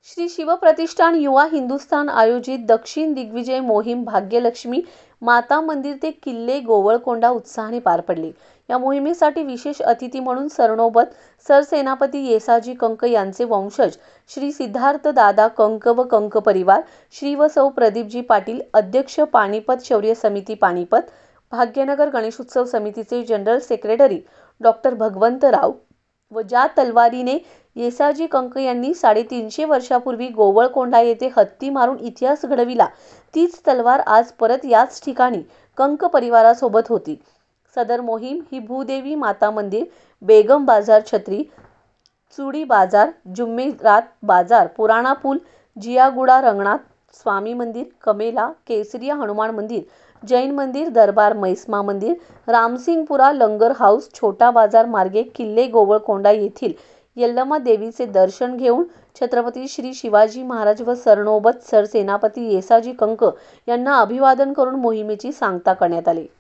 श्री शिवप्रतिष्ठान युवा हिंदुस्थान आयोजित दक्षिण दिग्विजय मोहीम भाग्यलक्ष्मी माता मंदिर ते किल्ले गोवळकोंडा उत्साहाने पार पडले। या मोहिमेसाठी विशेष अतिथी म्हणून सरनोबत सरसेनापती येसाजी कंक यांचे वंशज श्री सिद्धार्थ दादा कंक व कंक परिवार, श्री व सौ प्रदीपजी पाटील, अध्यक्ष पानिपत शौर्य समिती पानिपत, भाग्यनगर गणेशोत्सव समितीचे जनरल सेक्रेटरी डॉक्टर भगवंतराव व ज्या तलवारीने येसाजी कंक यांनी 350 वर्षापूर्वी गोवळकोंडा येथे हत्ती मारून इतिहास घडविला, तीच तलवार आज परत याच ठिकाणी कंक परिवारासोबत होती। सदर मोहीम ही भूदेवी माता मंदिर, बेगम बाजार छत्री, चुडी बाजार, जुम्मेरात बाजार, पुराणा पुल, जियागुडा रंगनाथ स्वामी मंदिर, कमेला, केसरिया हनुमान मंदिर, जैन मंदिर, दरबार मैस्मा मंदिर, रामसिंगपुरा लंगर हाऊस, छोटा बाजार मार्गे किल्ले गोवळकोंडा येथील यल्लमा देवीचे दर्शन घेऊन छत्रपती श्री शिवाजी महाराज व सरनोबत सरसेनापती येसाजी कंक यांना अभिवादन करून मोहिमेची सांगता करण्यात आली।